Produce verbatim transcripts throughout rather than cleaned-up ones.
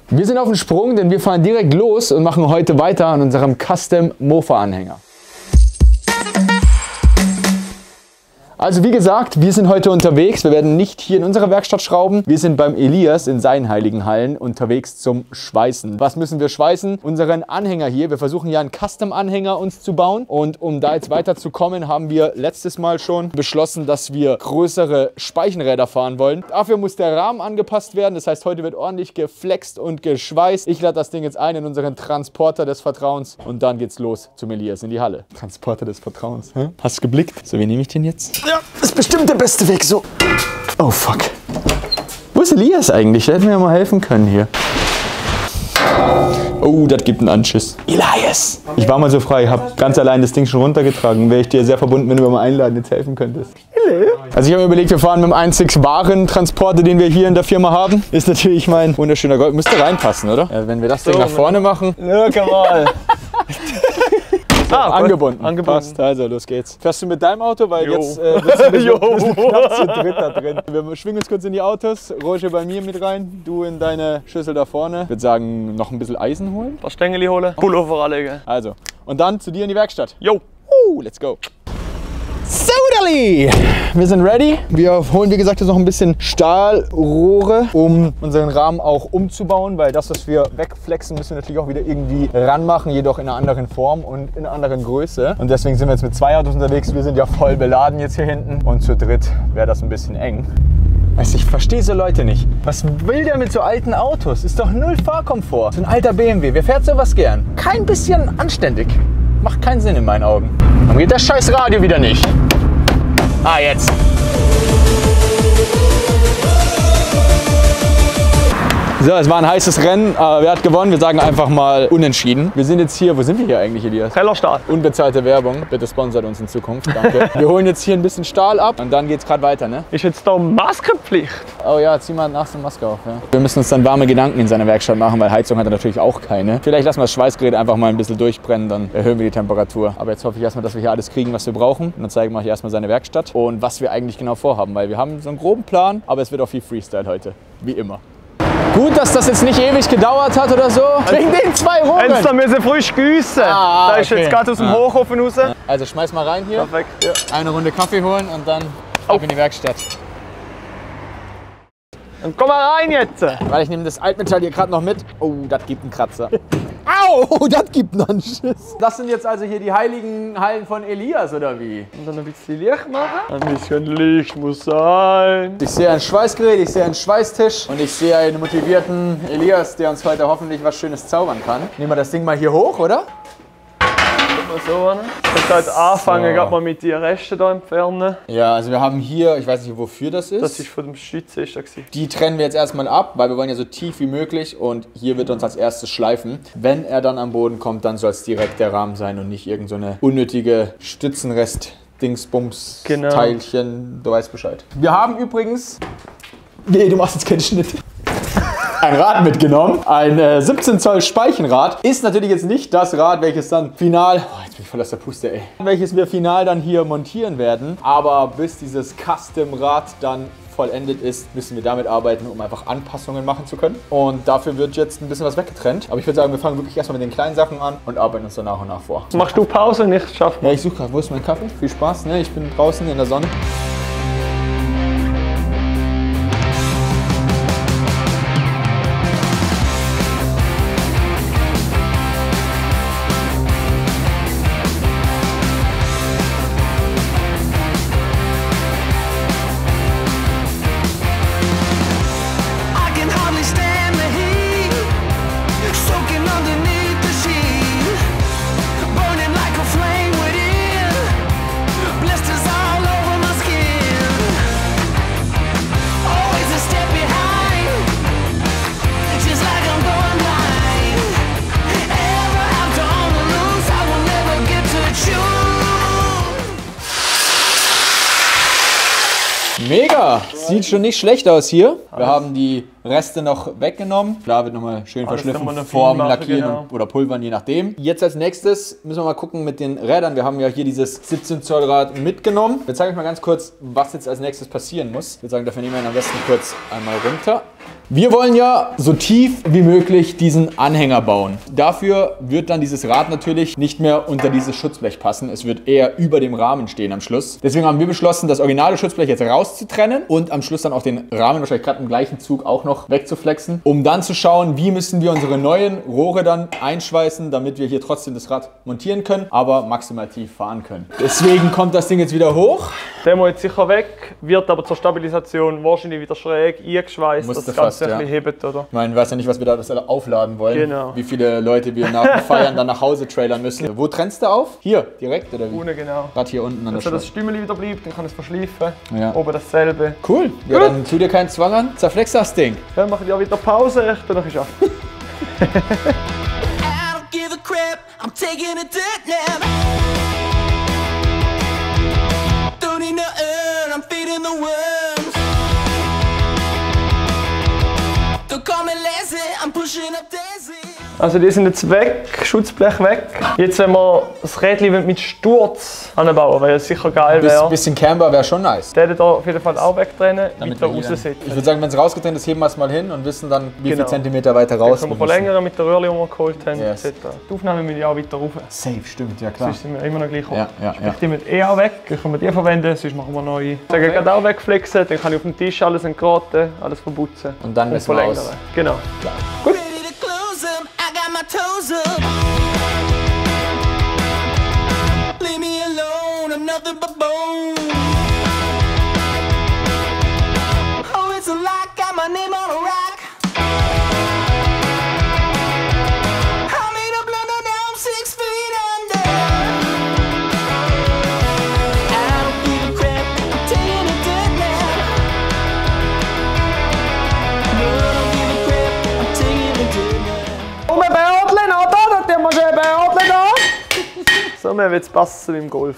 Wir sind auf dem Sprung, denn wir fahren direkt los und machen heute weiter an unserem Custom Mofa Anhänger. Also wie gesagt, wir sind heute unterwegs. Wir werden nicht hier in unserer Werkstatt schrauben. Wir sind beim Elias in seinen heiligen Hallen unterwegs zum Schweißen. Was müssen wir schweißen? Unseren Anhänger hier. Wir versuchen ja einen Custom-Anhänger uns zu bauen. Und um da jetzt weiterzukommen, haben wir letztes Mal schon beschlossen, dass wir größere Speichenräder fahren wollen. Dafür muss der Rahmen angepasst werden. Das heißt, heute wird ordentlich geflext und geschweißt. Ich lade das Ding jetzt ein in unseren Transporter des Vertrauens. Und dann geht's los zum Elias in die Halle. Transporter des Vertrauens. Hä? Hast du geblickt? So, wie nehme ich den jetzt? Ja, das ist bestimmt der beste Weg, so. Oh, fuck. Wo ist Elias eigentlich? Der hätte mir ja mal helfen können hier. Oh, das gibt einen Anschiss. Elias! Ich war mal so frei, hab ganz allein das Ding schon runtergetragen. Wäre ich dir sehr verbunden, wenn du mir mal einladen jetzt helfen könntest. Hello. Also ich habe mir überlegt, wir fahren mit dem einzig wahren Transporter, den wir hier in der Firma haben. Ist natürlich mein wunderschöner Gold. Müsste reinpassen, oder? Ja, wenn wir das Ding so nach vorne machen. Look mal. Ah, angebunden. angebunden. Passt, also los geht's. Fährst du mit deinem Auto, weil jo. jetzt äh, bist du ein bisschen, bisschen knapp zu dritt da drin. Wir schwingen uns kurz in die Autos, Roger bei mir mit rein, du in deine Schüssel da vorne. Ich würde sagen, noch ein bisschen Eisen holen. Ein paar Stängel holen, Pullover anlegen. Also, und dann zu dir in die Werkstatt. Jo. Uh, let's go. So, Dali! Wir sind ready. Wir holen, wie gesagt, jetzt noch ein bisschen Stahlrohre, um unseren Rahmen auch umzubauen, weil das, was wir wegflexen, müssen wir natürlich auch wieder irgendwie ranmachen, jedoch in einer anderen Form und in einer anderen Größe. Und deswegen sind wir jetzt mit zwei Autos unterwegs. Wir sind ja voll beladen jetzt hier hinten und zu dritt wäre das ein bisschen eng. Weißt du, ich verstehe so Leute nicht. Was will der mit so alten Autos? Ist doch null Fahrkomfort. So ein alter B M W. Wer fährt sowas gern? Kein bisschen anständig. Macht keinen Sinn in meinen Augen. Warum geht das scheiß Radio wieder nicht? Ah, jetzt. So, es war ein heißes Rennen, aber wer hat gewonnen? Wir sagen einfach mal unentschieden. Wir sind jetzt hier, wo sind wir hier eigentlich, Elias? Hellerstahl. Unbezahlte Werbung, bitte sponsert uns in Zukunft, danke. Wir holen jetzt hier ein bisschen Stahl ab und dann geht's gerade weiter, ne? Ist jetzt da Maskenpflicht? Oh ja, zieh mal nach der Maske auf, ja. Wir müssen uns dann warme Gedanken in seiner Werkstatt machen, weil Heizung hat er natürlich auch keine. Vielleicht lassen wir das Schweißgerät einfach mal ein bisschen durchbrennen, dann erhöhen wir die Temperatur. Aber jetzt hoffe ich erstmal, dass wir hier alles kriegen, was wir brauchen. Und dann zeigen wir euch erstmal seine Werkstatt und was wir eigentlich genau vorhaben, weil wir haben so einen groben Plan, aber es wird auch viel Freestyle heute, wie immer. Gut, dass das jetzt nicht ewig gedauert hat oder so. Wegen den zwei Rohren. Jetzt müssen wir frisch gießen. Ah, da ist okay. Jetzt gerade aus dem ah. Hochofen raus. Also schmeiß mal rein hier. Perfekt. Ja. Eine Runde Kaffee holen und dann oh. ab in die Werkstatt. Dann komm mal rein jetzt. Weil ich nehme das Altmetall hier gerade noch mit. Oh, das gibt einen Kratzer. Au, das gibt einen Anschiss. Das sind jetzt also hier die heiligen Hallen von Elias, oder wie? Und dann ein bisschen Licht machen. Ein bisschen Licht muss sein. Ich sehe ein Schweißgerät, ich sehe einen Schweißtisch und ich sehe einen motivierten Elias, der uns heute hoffentlich was Schönes zaubern kann. Nehmen wir das Ding mal hier hoch, oder? So, ne? Ich halt anfangen, so. Mal mit den Resten hier entfernen. Ja, also wir haben hier, ich weiß nicht, wofür das ist. Das ist von dem Stütze. Die trennen wir jetzt erstmal ab, weil wir wollen ja so tief wie möglich und hier wird uns als erstes schleifen. Wenn er dann am Boden kommt, dann soll es direkt der Rahmen sein und nicht irgend so eine unnötige Stützenrest. Dingsbums, genau. Teilchen, du weißt Bescheid. Wir haben übrigens, nee, du machst jetzt keinen Schnitt. Ein Rad mitgenommen, ein äh, siebzehn Zoll Speichenrad. Ist natürlich jetzt nicht das Rad, welches dann final, oh, jetzt bin ich voll aus der Puste, ey. Welches wir final dann hier montieren werden. Aber bis dieses Custom-Rad dann vollendet ist, müssen wir damit arbeiten, um einfach Anpassungen machen zu können. Und dafür wird jetzt ein bisschen was weggetrennt. Aber ich würde sagen, wir fangen wirklich erstmal mit den kleinen Sachen an und arbeiten uns dann nach und nach vor. Machst du Pause? Nicht schaffen. Ja, ich suche gerade, wo ist mein Kaffee? Viel Spaß, ne? Ich bin draußen in der Sonne. Mega! Sieht schon nicht schlecht aus hier. Wir haben die Reste noch weggenommen. Da wird nochmal schön Alles verschliffen, formen, lackieren genau. und, oder pulvern, je nachdem. Jetzt als nächstes müssen wir mal gucken mit den Rädern. Wir haben ja hier dieses siebzehn Zoll Rad mitgenommen. Jetzt zeige ich mal ganz kurz, was jetzt als nächstes passieren muss. Ich würde sagen, dafür nehmen wir ihn am besten kurz einmal runter. Wir wollen ja so tief wie möglich diesen Anhänger bauen. Dafür wird dann dieses Rad natürlich nicht mehr unter dieses Schutzblech passen. Es wird eher über dem Rahmen stehen am Schluss. Deswegen haben wir beschlossen, das originale Schutzblech jetzt rauszutrennen und am Schluss dann auch den Rahmen wahrscheinlich gerade im gleichen Zug auch noch wegzuflexen, um dann zu schauen, wie müssen wir unsere neuen Rohre dann einschweißen, damit wir hier trotzdem das Rad montieren können, aber maximal tief fahren können. Deswegen kommt das Ding jetzt wieder hoch. Der muss jetzt sicher weg, wird aber zur Stabilisation wahrscheinlich wieder schräg eingeschweißt, dass das Ganze ein bisschen hebt, oder? Ich meine, ich weiß ja nicht, was wir da das aufladen wollen. Genau. Wie viele Leute wir nach dem Feiern dann nach Hause trailern müssen. Wo trennst du auf? Hier, direkt oder wie? Ohne, genau. Gerade hier unten an der Wenn das Stümmeli wieder bleibt, dann kann es verschleifen. Ja. Oben dasselbe. Cool. Ja, dann tu dir keinen Zwang an. Zerflex das Ding. Dann mache ich ja wieder Pause, ich bin noch geschafft. Also die sind jetzt weg, Schutzblech weg. Jetzt wenn wir das Rädchen mit Sturz anbauen, weil es sicher geil wäre. Ein bisschen Camber wäre schon nice. Der da auf jeden Fall auch wegtrennen, weiter raussetzen. Ich würde sagen, wenn es rausgetrennt ist, heben wir es mal hin und wissen dann, wie genau. viele Zentimeter weiter raus. Können wir verlängern mit der Röhrli, die wir geholt haben, yes. et cetera. Die Aufnahme müssen ja auch weiter rauf. Safe, stimmt, ja klar. Sonst sind wir immer noch gleich hoch. Ja, ja, ja. Die müssen eh auch weg, dann können wir die verwenden, sonst machen wir neue. Ich sage gerade auch wegflexen, dann kann ich auf dem Tisch alles entgraten, alles verputzen. Und dann müssen wir aus. Genau. Klar. Gut. Leave me alone, I'm nothing but bone. Oh, it's a lot, got my name on a rock. I made up London, now I'm six feet under. I don't give a crap, I'm taking a dead man. No, I don't give a crap, I'm taking a dead man. Oh, mein Beordlen, oh, da, da, der muss ein Beordlen da. So, mir wird es passen im Golf.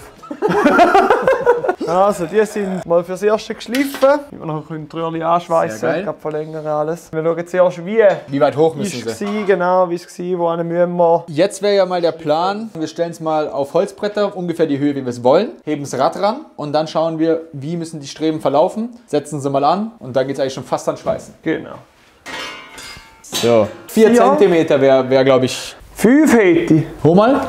Also, die sind mal fürs Erste geschliffen. Wir noch die Röhrchen anschweißen, ich glaube verlängern alles. Wir schauen zuerst, wie, wie weit hoch müssen sie. War, genau, wie es war, wo eine müssen wir. Jetzt wäre ja mal der Plan, wir stellen es mal auf Holzbretter, ungefähr die Höhe, wie wir es wollen, heben das Rad ran und dann schauen wir, wie müssen die Streben verlaufen, setzen sie mal an und dann geht es eigentlich schon fast ans Schweißen. Genau. So, vier Zentimeter wäre, wär, glaube ich. Fünf hätte ich. Hol mal.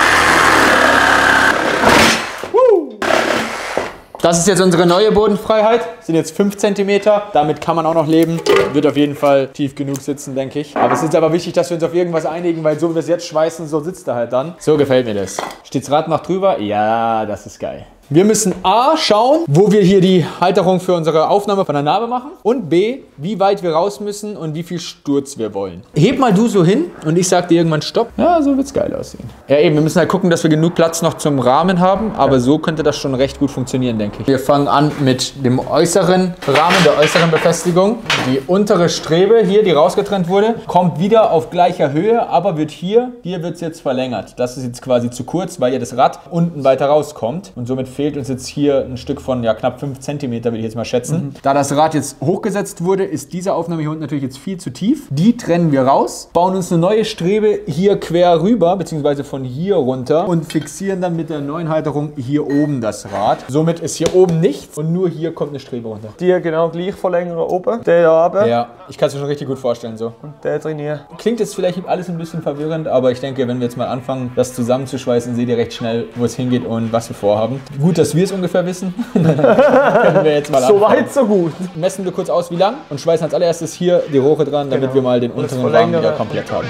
Das ist jetzt unsere neue Bodenfreiheit. Das sind jetzt fünf Zentimeter. Damit kann man auch noch leben. Wird auf jeden Fall tief genug sitzen, denke ich. Aber es ist aber wichtig, dass wir uns auf irgendwas einigen, weil so wie wir es jetzt schweißen, so sitzt er halt dann. So gefällt mir das. Steht's Rad noch drüber? Ja, das ist geil. Wir müssen A, schauen, wo wir hier die Halterung für unsere Aufnahme von der Narbe machen und B, wie weit wir raus müssen und wie viel Sturz wir wollen. Heb mal du so hin und ich sag dir irgendwann Stopp. Ja, so wird's geil aussehen. Ja eben, wir müssen halt gucken, dass wir genug Platz noch zum Rahmen haben, aber so könnte das schon recht gut funktionieren, denke ich. Wir fangen an mit dem äußeren Rahmen, der äußeren Befestigung. Die untere Strebe hier, die rausgetrennt wurde, kommt wieder auf gleicher Höhe, aber wird hier, hier wird es jetzt verlängert. Das ist jetzt quasi zu kurz, weil ja das Rad unten weiter rauskommt und somit fehlt uns jetzt hier ein Stück von ja, knapp fünf Zentimeter, würde ich jetzt mal schätzen. Mhm. Da das Rad jetzt hochgesetzt wurde, ist diese Aufnahme hier unten natürlich jetzt viel zu tief. Die trennen wir raus, bauen uns eine neue Strebe hier quer rüber, beziehungsweise von hier runter und fixieren dann mit der neuen Halterung hier oben das Rad. Somit ist hier oben nichts und nur hier kommt eine Strebe runter. Die genau gleich verlängern oben, der da oben. Ja, ich kann es mir schon richtig gut vorstellen so. Und der drin hier. Klingt jetzt vielleicht alles ein bisschen verwirrend, aber ich denke, wenn wir jetzt mal anfangen, das zusammenzuschweißen, seht ihr recht schnell, wo es hingeht und was wir vorhaben. Gut, dass wir es ungefähr wissen. Können wir jetzt mal so weit, so gut. Messen wir kurz aus, wie lang und schweißen als allererstes hier die Rohre dran, damit genau. wir mal den unteren Rahmen wieder komplett haben.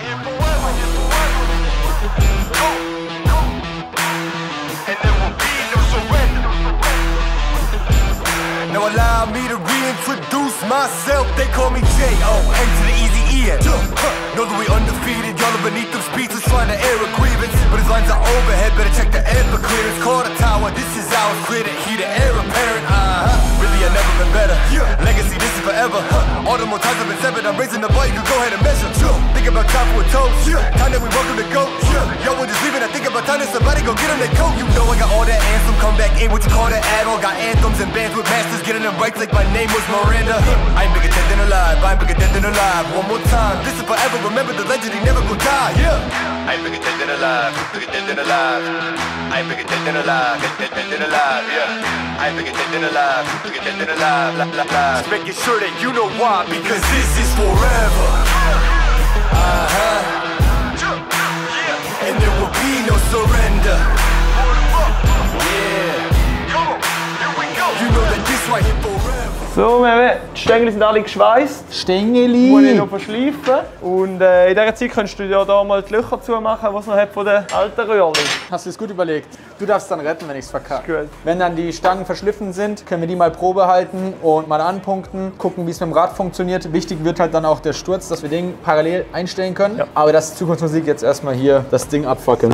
Now allow me to reintroduce myself. They call me J O N to the easy E N. Know that we undefeated. Y'all are beneath them speeches trying to air a grievance, but his lines are overhead. Better check the air for clearance. Call the tower. This is ours. Clear the heat. The air apparent. Uh huh. Really, I've never been better. Legacy. This is forever. All the more times I've been severed. I'm raising the bar, you can go ahead and measure. Think about time for a toast. Time that we welcome to go. Yo, we're just leaving. I think about time that somebody go get on their coat. You know I got all that anthem, come back in what you call that add-on. Got anthems and bands with masters, getting them right like my name was Miranda. I ain't bigger dead than alive, I ain't bigger dead than alive. One more time, this is forever, remember the legend, he never gon' die, yeah. I ain't bigger dead than alive, bigger dead than alive. I ain't bigger dead than alive, dead, dead, dead than alive, yeah. I ain't bigger dead than alive, bigger dead than alive, la, la, la. Just making sure that you know why, because this is forever. Uh-huh. And there will be no surrender. Yeah. Come on, here we go. You know that this right here forever. So, die Stängel sind alle geschweißt. Stängeli! Muss ich noch verschleifen. Und äh, in dieser Zeit kannst du ja da mal die Löcher zumachen, die es noch hat von den alten Röhrchen. Hast du es gut überlegt? Du darfst dann retten, wenn ich es verkacke. Wenn dann die Stangen verschliffen sind, können wir die mal Probe halten und mal anpunkten, gucken, wie es mit dem Rad funktioniert. Wichtig wird halt dann auch der Sturz, dass wir den parallel einstellen können. Ja. Aber das ist Zukunftsmusik, jetzt erstmal hier das Ding abfackeln.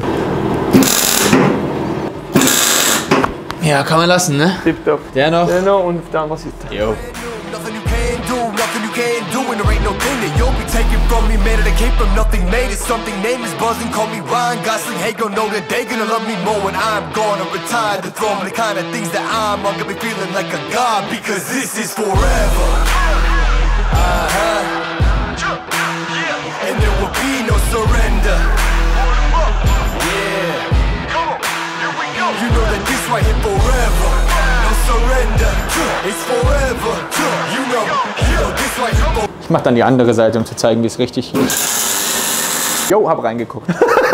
Ja, kann man lassen, ne? Tipptopp. Der noch. Der noch und auf der anderen Seite. Jo. Nothing you can do, nothing you can do, and there ain't no thing that you'll be taking from me. Man, that I came from nothing, made it something. Name is buzzing, call me Ryan Gosling. Hey, gon' know that they gonna love me more when I'm gonna retire the throne. The kind of things that I'm on, gonna be feeling like a god, because this is forever. Uh-huh. And there will be no surrender. You know that this right here forever. No surrender. It's forever. You know, you know this right here forever. Ich mach dann die andere Seite, um zu zeigen, wie es richtig ist. Jo, hab reingeguckt.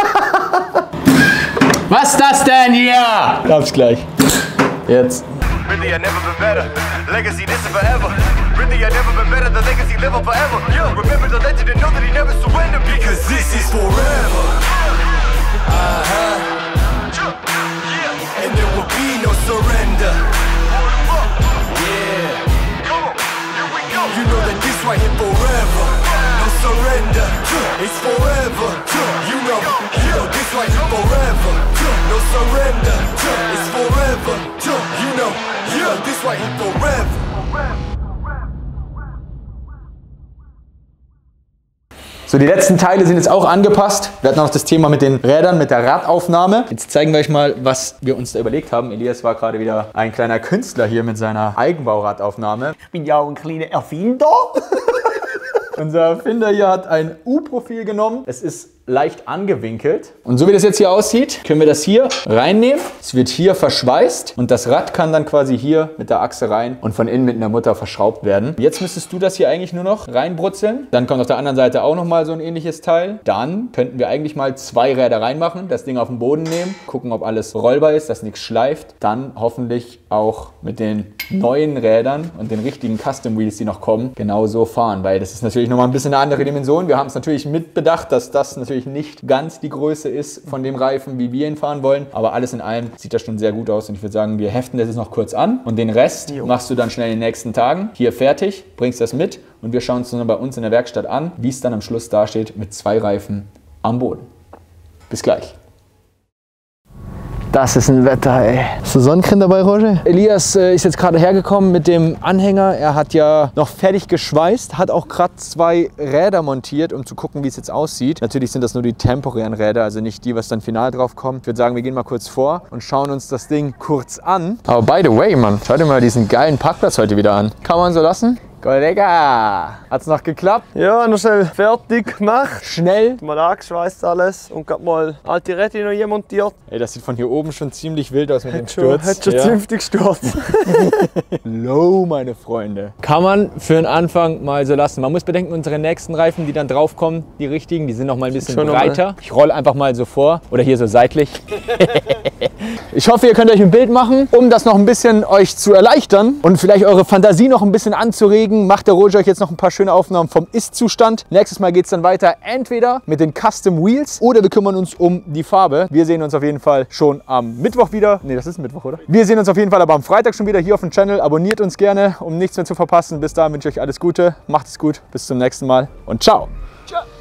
Was ist das denn hier? Glaub's gleich. Jetzt. Really, I never been better. Legacy, this is forever. Really, I never been better. The legacy live on forever. Yo, remember the legend and know that he never surrendered. Because this is forever. Uh-huh. And there will be no surrender. Yeah. Come on, here we go. You know that this right here forever. No surrender. It's forever. You know, you know this right here forever. No surrender. It's forever. You know, you know this right here forever. So, die letzten Teile sind jetzt auch angepasst. Wir hatten auch das Thema mit den Rädern, mit der Radaufnahme. Jetzt zeigen wir euch mal, was wir uns da überlegt haben. Elias war gerade wieder ein kleiner Künstler hier mit seiner Eigenbauradaufnahme. Ich bin ja auch ein kleiner Erfinder. Unser Erfinder hier hat ein U-Profil genommen. Es ist leicht angewinkelt. Und so wie das jetzt hier aussieht, können wir das hier reinnehmen. Es wird hier verschweißt und das Rad kann dann quasi hier mit der Achse rein und von innen mit einer Mutter verschraubt werden. Jetzt müsstest du das hier eigentlich nur noch reinbrutzeln. Dann kommt auf der anderen Seite auch noch mal so ein ähnliches Teil. Dann könnten wir eigentlich mal zwei Räder reinmachen, das Ding auf den Boden nehmen, gucken, ob alles rollbar ist, dass nichts schleift. Dann hoffentlich auch mit den neuen Rädern und den richtigen Custom Wheels, die noch kommen, genauso fahren. Weil das ist natürlich noch mal ein bisschen eine andere Dimension. Wir haben es natürlich mitbedacht, dass das natürlich nicht ganz die Größe ist von dem Reifen, wie wir ihn fahren wollen. Aber alles in allem sieht das schon sehr gut aus. Und ich würde sagen, wir heften das jetzt noch kurz an. Und den Rest jo. machst du dann schnell in den nächsten Tagen. Hier fertig, bringst das mit. Und wir schauen uns dann bei uns in der Werkstatt an, wie es dann am Schluss dasteht mit zwei Reifen am Boden. Bis gleich. Das ist ein Wetter, ey. Ist der Sonnencreme dabei, Roger? Elias äh, ist jetzt gerade hergekommen mit dem Anhänger. Er hat ja noch fertig geschweißt, hat auch gerade zwei Räder montiert, um zu gucken, wie es jetzt aussieht. Natürlich sind das nur die temporären Räder, also nicht die, was dann final drauf kommt. Ich würde sagen, wir gehen mal kurz vor und schauen uns das Ding kurz an. Aber by the way, Mann, schau dir mal diesen geilen Parkplatz heute wieder an. Kann man so lassen? Kollega! Hat's noch geklappt? Ja, noch schnell fertig gemacht. Schnell. Mal angeschweißt alles und gerade mal alte Räder noch hier montiert. Ey, das sieht von hier oben schon ziemlich wild aus mit hat dem schon, Sturz. Hat schon ja. zünftig gestürzt. Low, meine Freunde. Kann man für den Anfang mal so lassen. Man muss bedenken, unsere nächsten Reifen, die dann draufkommen, die richtigen, die sind noch mal ein bisschen schon breiter. Mal. Ich rolle einfach mal so vor oder hier so seitlich. Ich hoffe, ihr könnt euch ein Bild machen, um das noch ein bisschen euch zu erleichtern und vielleicht eure Fantasie noch ein bisschen anzuregen. Macht der Roger euch jetzt noch ein paar schöne Aufnahmen vom Ist-Zustand. Nächstes Mal geht es dann weiter entweder mit den Custom Wheels oder wir kümmern uns um die Farbe. Wir sehen uns auf jeden Fall schon am Mittwoch wieder. Ne, das ist Mittwoch, oder? Wir sehen uns auf jeden Fall aber am Freitag schon wieder hier auf dem Channel. Abonniert uns gerne, um nichts mehr zu verpassen. Bis dahin wünsche ich euch alles Gute. Macht es gut. Bis zum nächsten Mal und ciao. Ciao.